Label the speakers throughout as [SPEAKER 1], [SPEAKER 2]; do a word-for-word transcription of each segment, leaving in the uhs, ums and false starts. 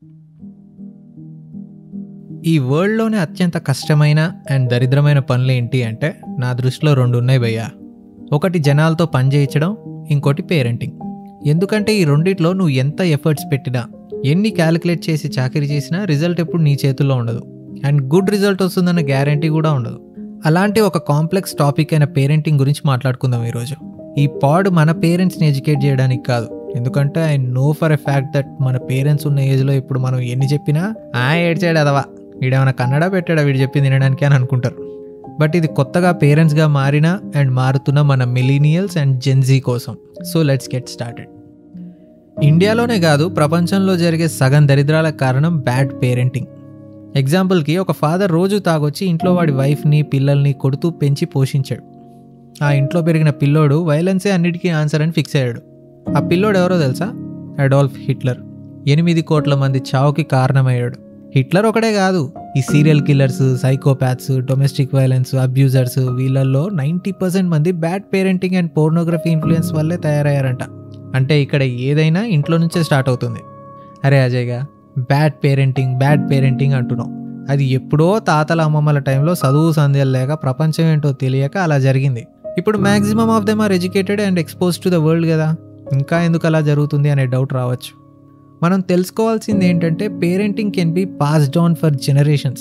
[SPEAKER 1] ఈ వరల్డ్లోనే అత్యంత కష్టమైన అండ్ దరిద్రమైన పనులు ఏంటి అంటే నా దృష్టిలో రెండు ఉన్నాయి భయ్యా. ఒకటి జనాలతో పని చేయించడం, ఇంకోటి పేరెంటింగ్. ఎందుకంటే ఈ రెండిట్లో నువ్వు ఎంత ఎఫర్ట్స్ పెట్టినా, ఎన్ని క్యాలిక్యులేట్ చేసి చాకరీ చేసినా రిజల్ట్ ఎప్పుడు నీ చేతుల్లో ఉండదు. అండ్ గుడ్ రిజల్ట్ వస్తుందన్న గ్యారంటీ కూడా ఉండదు. అలాంటి ఒక కాంప్లెక్స్ టాపిక్ అయిన పేరెంటింగ్ గురించి మాట్లాడుకుందాం ఈరోజు. ఈ పాడ్ మన పేరెంట్స్ని ఎడ్యుకేట్ చేయడానికి కాదు, ఎందుకంటే I know for a fact that మన పేరెంట్స్ ఉన్న ఏజ్లో ఇప్పుడు మనం ఎన్ని చెప్పినా ఆ ఏడ్చాడు అదవా, వీడేమైనా కన్నడ పెట్టాడా వీడు చెప్పింది తినడానికి అని అనుకుంటారు. బట్ ఇది కొత్తగా పేరెంట్స్గా మారిన అండ్ మారుతున్న మన మిలీనియల్స్ అండ్ జెన్జీ కోసం. So let's get started. ఇండియాలోనే కాదు, ప్రపంచంలో జరిగే సగం దరిద్రాలకు కారణం బ్యాడ్ పేరెంటింగ్. ఎగ్జాంపుల్కి ఒక ఫాదర్ రోజు తాగొచ్చి ఇంట్లో వాడి వైఫ్ని పిల్లల్ని కొడుతూ పెంచి పోషించాడు. ఆ ఇంట్లో పెరిగిన పిల్లోడు వైలెన్సే అన్నిటికీ ఆన్సర్ అని ఫిక్స్ అయ్యాడు. ఆ పిల్లోడు ఎవరో తెలుసా? Adolf Hitler. ఎనిమిది కోట్ల మంది చావుకి కారణమయ్యాడు. హిట్లర్ ఒకడే కాదు, ఈ serial killers, psychopaths, domestic violence, abusers, వీళ్ళల్లో నైంటీ పర్సెంట్ మంది bad parenting and pornography influence వల్లే తయారయ్యారంట. అంటే ఇక్కడ ఏదైనా ఇంట్లో నుంచే స్టార్ట్ అవుతుంది. అరే అజయ్గా, బ్యాడ్ పేరెంటింగ్ బ్యాడ్ పేరెంటింగ్ అంటున్నాం. అది ఎప్పుడో తాతల అమ్మమ్మల టైంలో చదువు సంధ్యలు లేక ప్రపంచం ఏంటో తెలియక అలా జరిగింది. ఇప్పుడు maximum of them are educated and expose to the world కదా, ఇంకా ఎందుకు అలా జరుగుతుంది అనే డౌట్ రావచ్చు. మనం తెలుసుకోవాల్సింది ఏంటంటే parenting can be passed on for generations.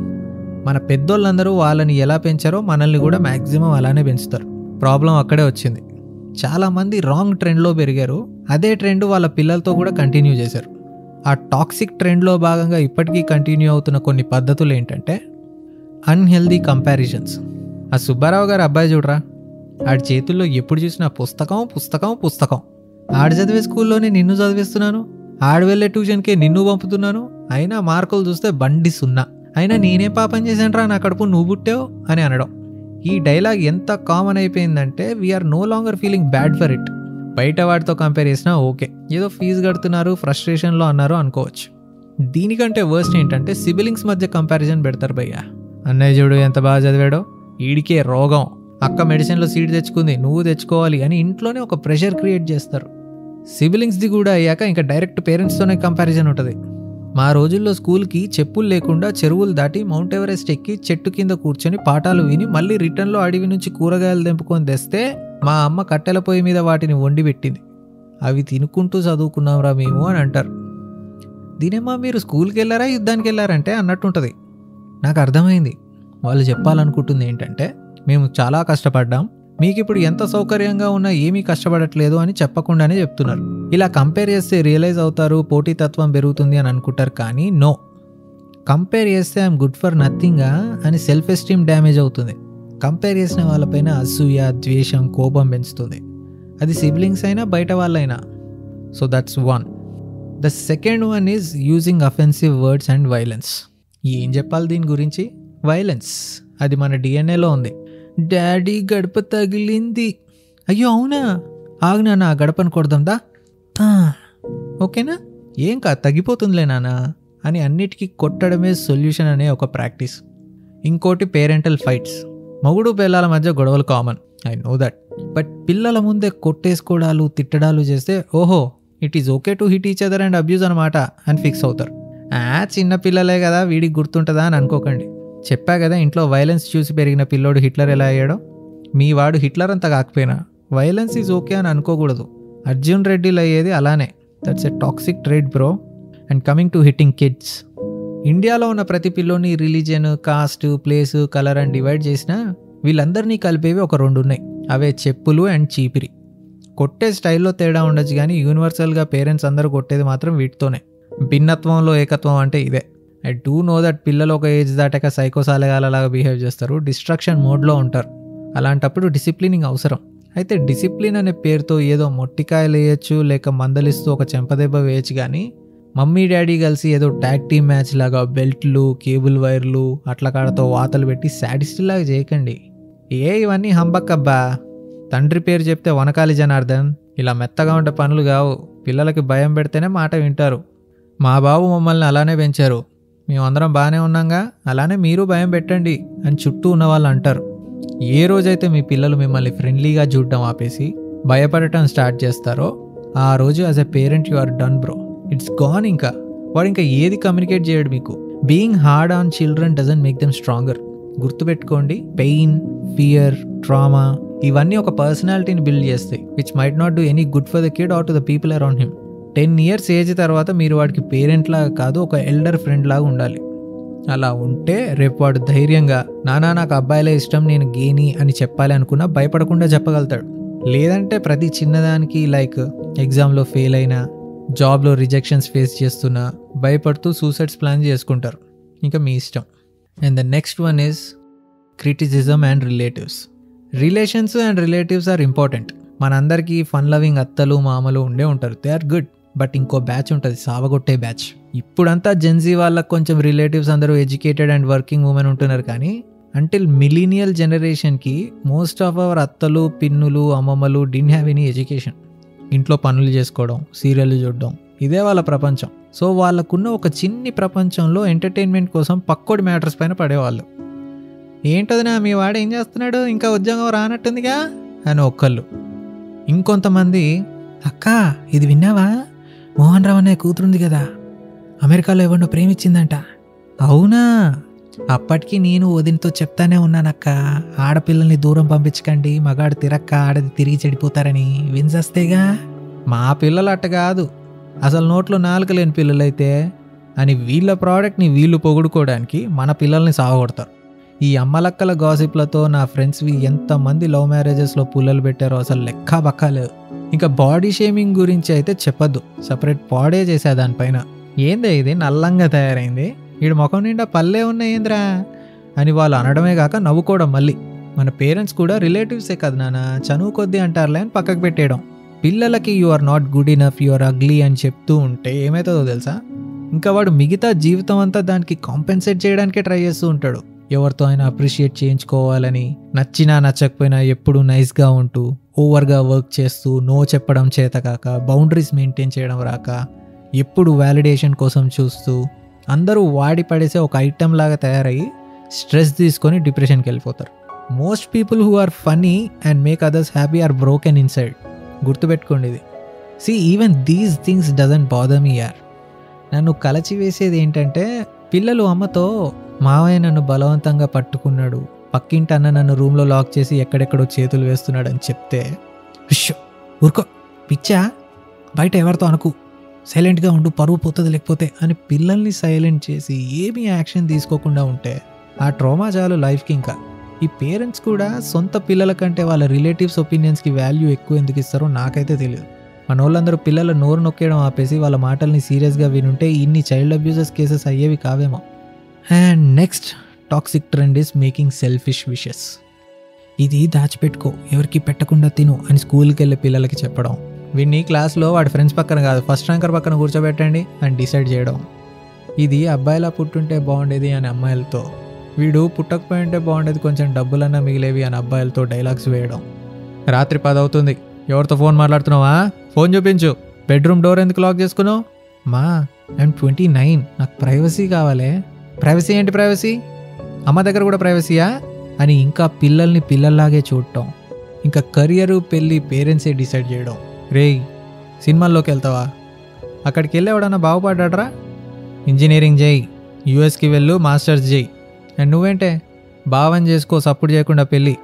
[SPEAKER 1] మన పెద్దోళ్ళందరూ వాళ్ళని ఎలా పెంచారో మనల్ని కూడా మ్యాక్సిమం అలానే పెంచుతారు. ప్రాబ్లం అక్కడే వచ్చింది. చాలామంది రాంగ్ ట్రెండ్లో పెరిగారు, అదే ట్రెండ్ వాళ్ళ పిల్లలతో కూడా కంటిన్యూ చేశారు. ఆ టాక్సిక్ ట్రెండ్లో భాగంగా ఇప్పటికీ కంటిన్యూ అవుతున్న కొన్ని పద్ధతులు ఏంటంటే అన్హెల్దీ కంపారిజన్స్. ఆ సుబ్బారావు గారు అబ్బాయి చూడరా, ఆడి చేతుల్లో ఎప్పుడు చూసినా పుస్తకం పుస్తకం పుస్తకం. ఆడు చదివే స్కూల్లోనే నిన్ను చదివిస్తున్నాను, ఆడు వెళ్ళే ట్యూషన్కే నిన్ను పంపుతున్నాను, అయినా మార్కులు చూస్తే బండి సున్నా, అయినా నేనే పాపం చేశాను నా కడుపు నువ్వు పుట్టావు అని అనడం. ఈ డైలాగ్ ఎంత కామన్ అయిపోయిందంటే we are no longer feeling bad for it. బయట వాటితో కంపేర్ చేసినా ఓకే, ఏదో ఫీజు కడుతున్నారు, ఫ్రస్ట్రేషన్లో అన్నారు అనుకోవచ్చు. దీనికంటే వర్స్ట్ ఏంటంటే సిబిలింగ్స్ మధ్య కంపారిజన్ పెడతారు భయ్య. అన్నయ్య చూడు ఎంత బాగా చదివాడో, ఈడికే రోగం, అక్క మెడిసిన్లో సీట్ తెచ్చుకుంది నువ్వు తెచ్చుకోవాలి అని ఇంట్లోనే ఒక ప్రెషర్ క్రియేట్ చేస్తారు. సిబిలింగ్స్ది కూడా అయ్యాక ఇంకా డైరెక్ట్ పేరెంట్స్తోనే కంపారిజన్ ఉంటుంది. మా రోజుల్లో స్కూల్కి చెప్పులు లేకుండా చెరువులు దాటి మౌంట్ ఎవరెస్ట్ ఎక్కి చెట్టు కింద కూర్చొని పాఠాలు విని మళ్ళీ రిటర్న్లో అడవి నుంచి కూరగాయలు తెంపుకొని తెస్తే మా అమ్మ కట్టెల పొయ్యి మీద వాటిని వండి పెట్టింది. అవి తినుకుంటూ చదువుకున్నాంరా మేము అని అంటారు. దీనేమా మీరు స్కూల్కి వెళ్ళారా యుద్ధానికి వెళ్ళారంటే అన్నట్టుంటుంది. నాకు అర్థమైంది, వాళ్ళు చెప్పాలనుకుంటుంది ఏంటంటే మేము చాలా కష్టపడ్డాం, మీకు ఇప్పుడు ఎంత సౌకర్యంగా ఉన్నా ఏమీ కష్టపడట్లేదు అని చెప్పకుండానే చెప్తున్నారు. ఇలా కంపేర్ చేస్తే రియలైజ్ అవుతారు, పోటీతత్వం పెరుగుతుంది అని అనుకుంటారు. కానీ నో, కంపేర్ చేస్తే ఐఎమ్ గుడ్ ఫర్ నథింగా అని సెల్ఫ్ ఎస్టీమ్ డ్యామేజ్ అవుతుంది. కంపేర్ చేసిన వాళ్ళపైన అసూయ, ద్వేషం, కోపం పెంచుతుంది. అది సిబ్లింగ్స్ అయినా బయట వాళ్ళైనా. So that's one. The second one is using offensive words and violence. ఏం చెప్పాలి దీని గురించి? వైలెన్స్ అది మన డిఎన్ఏలో ఉంది. డాడీ గడప తగిలింది, అయ్యో అవునా, ఆగ్నా నా గడపను కొడదాందా, ఓకేనా, ఏం కా తగ్గిపోతుందిలే నానా అని అన్నిటికీ కొట్టడమే సొల్యూషన్ అనే ఒక ప్రాక్టీస్. ఇంకోటి పేరెంటల్ ఫైట్స్. మగుడు పిల్లల మధ్య గొడవలు common, I know that. But పిల్లల ముందే కొట్టేసుకోవడాలు, తిట్టడాలు చేస్తే ఓహో it is okay to hit each other and abuse అనమాట అని ఫిక్స్ అవుతారు. ఆ చిన్న పిల్లలే కదా వీడికి గుర్తుంటుందా అని అనుకోకండి. చెప్పా కదా ఇంట్లో వైలెన్స్ చూసి పెరిగిన పిల్లోడు హిట్లర్ ఎలా అయ్యాడో. మీ వాడు హిట్లర్ అంతా కాకపోయినా వైలెన్స్ ఈజ్ ఓకే అని అనుకోకూడదు. అర్జున్ రెడ్డిలు అయ్యేది అలానే. That's a toxic trait bro. And coming to hitting kids, ఇండియాలో ఉన్న ప్రతి పిల్లోని రిలీజియన్, కాస్ట్, ప్లేస్, కలర్ అని డివైడ్ చేసినా వీళ్ళందరినీ కలిపేవి ఒక రెండు ఉన్నాయి. అవే చెప్పులు అండ్ చీపిరి. కొట్టే స్టైల్లో తేడా ఉండొచ్చు కానీ యూనివర్సల్గా పేరెంట్స్ అందరూ కొట్టేది మాత్రం వీటితోనే. భిన్నత్వంలో ఏకత్వం అంటే ఇదే. ఐ డూ నో దట్ పిల్లలు ఒక ఏజ్ దాటాక సైకోసాలగాలలాగా బిహేవ్ చేస్తారు, డిస్ట్రాక్షన్ మోడ్లో ఉంటారు. అలాంటప్పుడు డిసిప్లినింగ్ అవసరం. అయితే డిసిప్లిన్ అనే పేరుతో ఏదో మొట్టికాయలు వేయచ్చు, లేక మందలిస్తూ ఒక చెంపదెబ్బ వేయచ్చు. కానీ మమ్మీ డాడీ కలిసి ఏదో ట్యాగ్ టీమ్ మ్యాచ్ లాగా బెల్ట్లు, కేబుల్ వైర్లు అట్ల కాడతో వాతలు పెట్టి సాడిస్ట్లాగా చేయకండి. ఏ ఇవన్నీ హంబక్కబ్బా. తండ్రి పేరు చెప్తే వనకాలి జనార్దన్, ఇలా మెత్తగా ఉండే పనులు కావు. పిల్లలకి భయం పెడితేనే మాట వింటారు. మా బాబు మమ్మల్ని అలానే పెంచారు, మేమందరం బాగానే ఉన్నాంగా, అలానే మీరు భయం పెట్టండి అని చుట్టూ ఉన్న వాళ్ళు అంటారు. ఏ రోజైతే మీ పిల్లలు మిమ్మల్ని ఫ్రెండ్లీగా చూడడం ఆపేసి భయపడటం స్టార్ట్ చేస్తారో ఆ రోజు as a parent you are done bro. It's gone. ఇంకా వాడు ఇంకా ఏది కమ్యూనికేట్ చేయడు మీకు. Being hard on children doesn't make them stronger. గుర్తుపెట్టుకోండి, పెయిన్, ఫియర్, ట్రామా ఇవన్నీ ఒక పర్సనాలిటీని బిల్డ్ చేస్తాయి, which might not do any good for the kid or to the people around him. Ten years age తర్వాత మీరు వాడికి పేరెంట్ లాగా కాదు, ఒక ఎల్డర్ ఫ్రెండ్ లాగా ఉండాలి. అలా ఉంటే రేపు వాడు ధైర్యంగా నానా నాకు అబ్బాయిలే ఇష్టం, నేను గేని అని చెప్పాలి అనుకున్నా భయపడకుండా చెప్పగలుగుతాడు. లేదంటే ప్రతి చిన్నదానికి లైక్ ఎగ్జామ్లో ఫెయిల్ అయినా, జాబ్లో రిజెక్షన్స్ ఫేస్ చేస్తున్నా భయపడుతూ సూసైడ్స్ ప్లాన్ చేసుకుంటారు. ఇంకా మీ ఇష్టం. And the next one is criticism and relatives. Relations and relatives are important. మనందరికీ ఫన్ లవింగ్ అత్తలు మామలు ఉండే ఉంటారు, దే ఆర్ గుడ్. బట్ ఇంకో బ్యాచ్ ఉంటుంది, సావగొట్టే బ్యాచ్. ఇప్పుడంతా జెన్జీ వాళ్ళకి కొంచెం రిలేటివ్స్ అందరూ ఎడ్యుకేటెడ్ అండ్ వర్కింగ్ ఉమెన్ ఉంటున్నారు, కానీ అంటిల్ మిలీనియల్ జనరేషన్కి మోస్ట్ ఆఫ్ అవర్ అత్తలు పిన్నులు అమ్మమ్మలు డిడ్ంట్ హ్యావ్ ఎనీ ఎడ్యుకేషన్. ఇంట్లో పనులు చేసుకోవడం, సీరియల్ చూడడం, ఇదే వాళ్ళ ప్రపంచం. సో వాళ్ళకున్న ఒక చిన్ని ప్రపంచంలో ఎంటర్టైన్మెంట్ కోసం పక్కోడి మ్యాటర్స్ పైన పడేవాళ్ళు. ఏంటదినా మీ వాడు ఏం చేస్తున్నాడు, ఇంకా ఉద్యోగం రానట్టుందిగా అని ఒక్కళ్ళు. ఇంకొంతమంది, అక్క ఇది విన్నావా, మోహన్ రావు అనే కూతురుంది కదా, అమెరికాలో ఎవరినో ప్రేమించిందంట. అవునా, అప్పటికి నేను వదినతో చెప్తానే ఉన్నానక్క, ఆడపిల్లల్ని దూరం పంపించకండి, మగాడు తిరక్క ఆడది తిరిగి చెడిపోతారని. విన్సస్తేగా, మా పిల్లలు అట్ట కాదు, అసలు నోట్లో నాలుక లేని పిల్లలైతే అని వీళ్ళ ప్రోడక్ట్ని వీళ్ళు పొగుడుకోవడానికి మన పిల్లల్ని సాగొడతారు. ఈ అమ్మలక్కల గాసిప్లతో నా ఫ్రెండ్స్వి ఎంతమంది లవ్ మ్యారేజెస్లో పుల్లలు పెట్టారో అసలు లెక్క బక్కలేదు. ఇంకా బాడీ షేమింగ్ గురించి అయితే చెప్పద్దు, సపరేట్ పాడే చేసా దానిపైన. ఏందే ఇది నల్లంగా తయారైంది, వీడు ముఖం నిండా పల్లె ఉన్నాయేంద్రా అని వాళ్ళు అనడమే కాక నవ్వుకోవడం. మళ్ళీ మన పేరెంట్స్ కూడా రిలేటివ్సే కదా నాన్న, చనువు కొద్దీ అంటారులే అని పక్కకు పెట్టేయడం. పిల్లలకి you are not good enough, you are ugly అని చెప్తూ ఉంటే ఏమవుతుందో తెలుసా, ఇంకా వాడు మిగతా జీవితం అంతా దానికి కాంపెన్సేట్ చేయడానికే ట్రై చేస్తూ ఉంటాడు. ఎవరితో అయినా అప్రిషియేట్ చేయించుకోవాలని, నచ్చినా నచ్చకపోయినా ఎప్పుడు నైస్గా ఉంటూ, ఓవర్గా వర్క్ చేస్తూ, నో చెప్పడం చేతకాక, బౌండరీస్ మెయింటైన్ చేయడం రాక, ఎప్పుడు వ్యాలిడేషన్ కోసం చూస్తూ, అందరూ వాడి పడేసే ఒక ఐటెం లాగా తయారయ్యి స్ట్రెస్ తీసుకొని డిప్రెషన్కి వెళ్ళిపోతారు. Most people who are funny and make others happy are broken inside. గుర్తుపెట్టుకోండి ఇది. See even these things doesn't bother me యార్. నన్ను కలచి వేసేది ఏంటంటే, పిల్లలు అమ్మతో మావయ్య నన్ను బలవంతంగా పట్టుకున్నాడు, పక్కింటి అన్న నన్ను రూమ్లో లాక్ చేసి ఎక్కడెక్కడో చేతులు వేస్తున్నాడు అని చెప్తే, విష్ ఊరుకో పిచ్చా, బయట ఎవరితో అనుకు, సైలెంట్గా ఉండు, పరువు పోతుంది లేకపోతే అని పిల్లల్ని సైలెంట్ చేసి ఏమీ యాక్షన్ తీసుకోకుండా ఉంటే ఆ ట్రోమా చాలు లైఫ్కి. ఇంకా ఈ పేరెంట్స్ కూడా సొంత పిల్లల కంటే వాళ్ళ రిలేటివ్స్ ఒపీనియన్స్కి వాల్యూ ఎక్కువ ఎందుకు ఇస్తారో నాకైతే తెలియదు. మన వాళ్ళందరూ పిల్లల నోరు నొక్కేయడం ఆపేసి వాళ్ళ మాటల్ని సీరియస్గా వినుంటే ఇన్ని చైల్డ్ అబ్యూజెస్ కేసెస్ అయ్యేవి కావేమో. And next toxic trend is making selfish wishes. ఇది దాచిపెట్టుకో, ఎవరికి పెట్టకుండా తిను అని స్కూల్కి వెళ్ళే పిల్లలకి చెప్పడం. వీడిని క్లాస్లో వాడి ఫ్రెండ్స్ పక్కన కాదు ఫస్ట్ ర్యాంకర్ పక్కన కూర్చోబెట్టండి అని డిసైడ్ చేయడం. ఇది అబ్బాయిలా పుట్టుంటే బాగుండేది అని అమ్మాయిలతో, వీడు పుట్టకపోయింటే బాగుండేది కొంచెం డబ్బులన్నా మిగిలేవి అని అబ్బాయిలతో డైలాగ్స్ వేయడం. రాత్రి పది అవుతుంది, ఎవరితో ఫోన్ మాట్లాడుతున్నావా, ఫోన్ చూపించు, బెడ్రూమ్ డోర్ ఎందుకు లాక్ చేసుకున్నావు, మా ఐఎమ్ ట్వంటీ నైన్ నాకు ప్రైవసీ కావాలే. ప్రైవసీ ఏంటి ప్రైవసీ, అమ్మ దగ్గర కూడా ప్రైవసీయా అని ఇంకా పిల్లల్ని పిల్లల్లాగే చూడటం. ఇంకా కెరియరు పెళ్ళి పేరెంట్సే డిసైడ్ చేయడం. రేయ్ సినిమాల్లోకి వెళ్తావా, అక్కడికి వెళ్ళేవాడన్నా బాగుపడ్డాడ్రా, ఇంజనీరింగ్ చేయి, యూఎస్కి వెళ్ళు, మాస్టర్స్ చేయి, అండ్ నువ్వేంటే భావం చేసుకో, సపోర్ట్ చేయకుండా పెళ్ళి.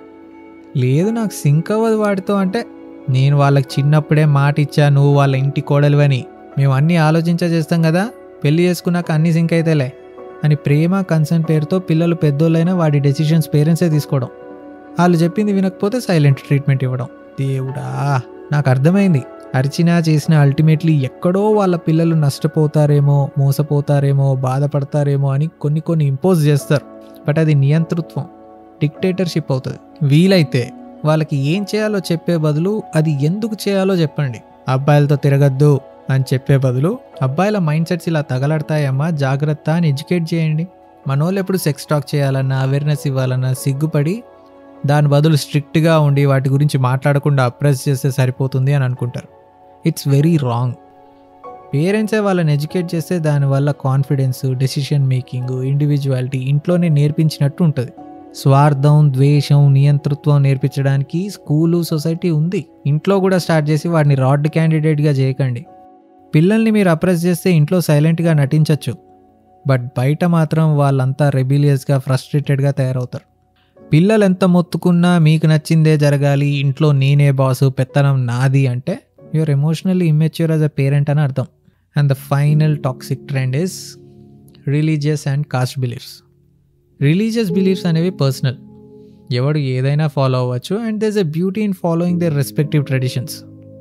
[SPEAKER 1] లేదు నాకు సింక్ అవ్వదు వాటితో అంటే, నేను వాళ్ళకి చిన్నప్పుడే మాట ఇచ్చా నువ్వు వాళ్ళ ఇంటి కోడలివని, మేము అన్నీ ఆలోచించా చేస్తాం కదా, పెళ్ళి చేసుకున్నాక అన్నీ సింక్ అయితేలే అని ప్రేమ కన్సర్న్ పేరుతో పిల్లలు పెద్దోళ్ళైనా వాడి డెసిషన్స్ పేరెంట్సే తీసుకోవడం. వాళ్ళు చెప్పింది వినకపోతే సైలెంట్ ట్రీట్మెంట్ ఇవ్వడం. దేవుడా నాకు అర్థమైంది, అరిచినా చేసినా అల్టిమేట్లీ ఎక్కడో వాళ్ళ పిల్లలు నష్టపోతారేమో, మోసపోతారేమో, బాధపడతారేమో అని కొన్ని కొన్ని ఇంపోజ్ చేస్తారు. బట్ అది నియంతృత్వం, డిక్టేటర్షిప్ అవుతుంది. వీలైతే వాళ్ళకి ఏం చేయాలో చెప్పే బదులు అది ఎందుకు చేయాలో చెప్పండి. అబ్బాయిలతో తిరగద్దు అని చెప్పే బదులు అబ్బాయిల మైండ్ సెట్స్ ఇలా తగలడతాయమ్మా జాగ్రత్త అని ఎడ్యుకేట్ చేయండి. మనోళ్ళు ఎప్పుడు సెక్స్ టాక్ చేయాలన్నా, అవేర్నెస్ ఇవ్వాలన్నా సిగ్గుపడి దాని బదులు స్ట్రిక్ట్గా ఉండి వాటి గురించి మాట్లాడకుండా అప్రెస్ చేస్తే సరిపోతుంది అని అనుకుంటారు. It's very wrong. పేరెంట్సే వాళ్ళని ఎడ్యుకేట్ చేస్తే దానివల్ల కాన్ఫిడెన్స్, డెసిషన్ మేకింగ్, ఇండివిజువాలిటీ ఇంట్లోనే నేర్పించినట్టు ఉంటుంది. స్వార్థం, ద్వేషం, నియంతృత్వం నేర్పించడానికి స్కూలు, సొసైటీ ఉంది. ఇంట్లో కూడా స్టార్ట్ చేసి వాడిని రాడ్ క్యాండిడేట్గా చేయకండి. పిల్లల్ని మీరు అప్రెస్ చేస్తే ఇంట్లో సైలెంట్గా నటించవచ్చు, బట్ బయట మాత్రం వాళ్ళంతా రెబిలియస్గా ఫ్రస్ట్రేటెడ్గా తయారవుతారు. పిల్లలు ఎంత మొత్తుకున్నా మీకు నచ్చిందే జరగాలి, ఇంట్లో నేనే బాసు, పెత్తనం నాది అంటే you're emotionally immature as a parent అని అర్థం. And the final toxic trend is religious and caste beliefs. Religious beliefs అనేవి పర్సనల్, ఎవడు ఏదైనా ఫాలో అవ్వచ్చు, and there is a beauty in following their respective traditions.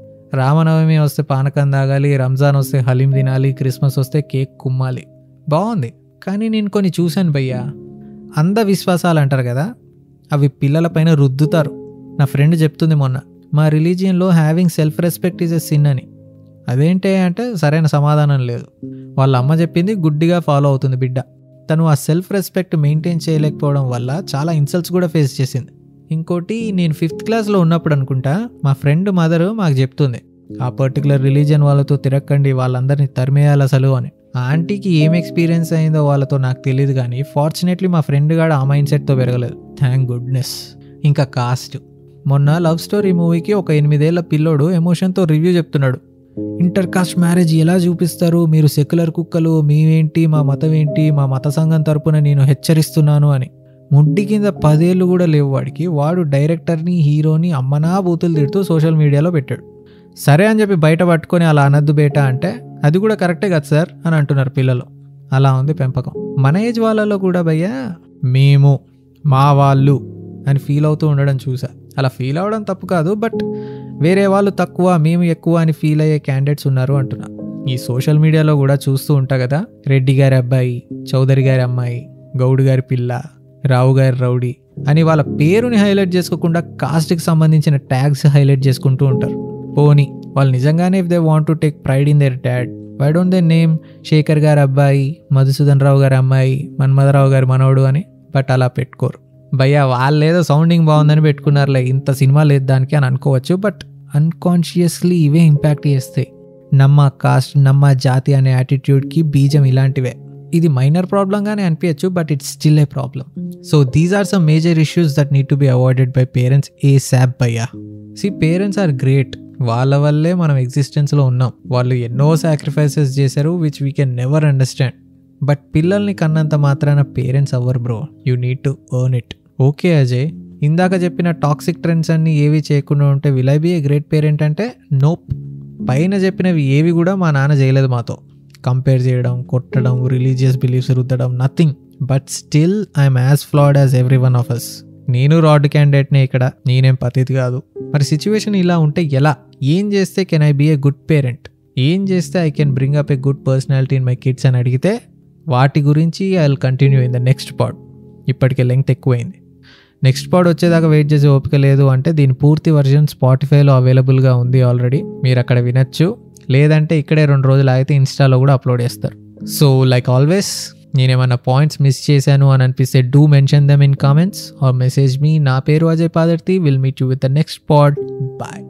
[SPEAKER 1] Ramanavami వస్తే పానకం తాగాలి, రంజాన్ వస్తే హలీం తినాలి, క్రిస్మస్ వస్తే కేక్ కుమ్మాలి, బాగుంది. కానీ నేను కొన్ని చూశాను భయ్యా, అంధవిశ్వాసాలు అంటారు కదా, అవి పిల్లలపైన రుద్దుతారు. నా ఫ్రెండ్ చెప్తుంది మొన్న, మా రిలీజియన్లో having self respect is a sin అని. అదేంటే అంటే సరైన సమాధానం లేదు. వాళ్ళ అమ్మ చెప్పింది గుడ్డిగా ఫాలో అవుతుంది బిడ్డ. తను ఆ సెల్ఫ్ రెస్పెక్ట్ మెయింటైన్ చేయలేకపోవడం వల్ల చాలా ఇన్సల్ట్స్ కూడా ఫేస్ చేసింది. ఇంకోటి, నేను ఫిఫ్త్ క్లాస్లో ఉన్నప్పుడు అనుకుంటా మా ఫ్రెండ్ మదర్ మాకు చెప్తుంది, ఆ పర్టికులర్ రిలీజియన్ వాళ్ళతో తిరక్కండి, వాళ్ళందరినీ తరిమేయాలి అసలు అని. ఆ ఆంటీకి ఏం ఎక్స్పీరియన్స్ అయిందో వాళ్ళతో నాకు తెలియదు, కానీ ఫార్చునేట్లీ మా ఫ్రెండ్ గాడు ఆ మైండ్ సెట్తో పెరగలేదు, థ్యాంక్ గుడ్నెస్. ఇంకా కాస్ట్, మొన్న లవ్ స్టోరీ మూవీకి ఒక ఎనిమిదేళ్ల పిల్లోడు ఎమోషన్తో రివ్యూ చెప్తున్నాడు. ఇంటర్ కాస్ట్ మ్యారేజ్ ఎలా చూపిస్తారు, మీరు సెక్యులర్ కుక్కలు, మేమేంటి, మా మతం ఏంటి, మా మత సంఘం తరపున నేను హెచ్చరిస్తున్నాను అని. ముడ్డి కింద పదేళ్ళు కూడా లేవు వాడికి. వాడు డైరెక్టర్ని, హీరోని అమ్మనా బూతులు తిడుతూ సోషల్ మీడియాలో పెట్టాడు. సరే అని చెప్పి బయట పట్టుకొని అలా అనద్దు బేటా అంటే, అది కూడా కరెక్టే కదా సార్ అని అంటున్నారు పిల్లలు. అలా ఉంది పెంపకం. మన ఏజ్ వాళ్ళలో కూడా భయ్యా మేము, మా వాళ్ళు అని ఫీల్ అవుతూ ఉండడం చూసా. అలా ఫీల్ అవ్వడం తప్పు కాదు, బట్ వేరే వాళ్ళు తక్కువ, మేము ఎక్కువ అని ఫీల్ అయ్యే క్యాండిడేట్స్ ఉన్నారు అంటున్నా. ఈ సోషల్ మీడియాలో కూడా చూస్తూ ఉంటా కదా, రెడ్డి గారి అబ్బాయి, చౌదరి గారి అమ్మాయి, గౌడ్ గారి పిల్ల, రావు గారి రౌడీ అని వాళ్ళ పేరుని హైలైట్ చేసుకోకుండా కాస్ట్కి సంబంధించిన ట్యాగ్స్ హైలైట్ చేసుకుంటూ ఉంటారు. పోనీ వాళ్ళు నిజంగానే if they want to take pride in their dad, why don't they name Shekhar గారి అబ్బాయి, మధుసూదన్ రావు గారి అమ్మాయి, మన్మథరావు గారి మనవడు అని. బట్ అలా పెట్టుకోరు భయ్యా. వాళ్ళేదో సౌండింగ్ బాగుందని పెట్టుకున్నారులే, ఇంత సినిమా లేదు దానికి అని అనుకోవచ్చు, బట్ అన్కాన్షియస్లీ ఇవే ఇంపాక్ట్ చేస్తాయి. నమ్మ కాస్ట్, నమ్మ జాతి అనే యాటిట్యూడ్కి బీజం ఇలాంటివే. ఇది మైనర్ ప్రాబ్లంగానే అనిపించచ్చు, but it's still a problem. So these are some major issues that need to be avoided by parents ASAP భయ్యా. సి పేరెంట్స్ ఆర్ గ్రేట్, వాళ్ళ వల్లే మనం ఎగ్జిస్టెన్స్లో ఉన్నాం. వాళ్ళు ఎన్నో సాక్రిఫైసెస్ చేశారు which we can never understand. But పిల్లల్ని కన్నంత మాత్రాన పేరెంట్స్ అవ్వరు bro, you need to earn it. Okay Ajay, ఇందాక చెప్పిన టాక్సిక్ ట్రెండ్స్ అన్ని ఏవి చేయకుండా ఉంటే will I be a great parent అంటే నోప్. పైన చెప్పినవి ఏవి కూడా మా నాన్న చేయలేదు మాతో. కంపేర్ చేయడం, కొట్టడం, రిలీజియస్ బిలీఫ్స్ రుద్దడం, nothing. But still I'm as flawed as every one of us. నేను రాడ్ క్యాండిడేట్నే ఇక్కడ, నేనేం పతిథి కాదు. మరి సిచ్యువేషన్ ఇలా ఉంటే ఎలా? ఏం చేస్తే can I be a good parent? ఏం చేస్తే I can bring up a good personality in my kids అని అడిగితే వాటి గురించి I will continue in the next pod. ఇప్పటికే లెంగ్త్ ఎక్కువైంది. నెక్స్ట్ పాడ్ వచ్చేదాకా వెయిట్ చేసే ఓపిక లేదు అంటే దీని పూర్తి వర్జన్ స్పాటిఫైలో అవైలబుల్గా ఉంది ఆల్రెడీ, మీరు అక్కడ వినొచ్చు. లేదంటే ఇక్కడే రెండు రోజులు అయితే ఇన్స్టాలో కూడా అప్లోడ్ చేస్తారు. సో లైక్ ఆల్వేస్, నేనేమన్నా పాయింట్స్ మిస్ చేశాను అని అనిపిస్తే do mention them in comments or message me. నా పేరు Ajay Padarthi. Will meet you with the next pod. Bye.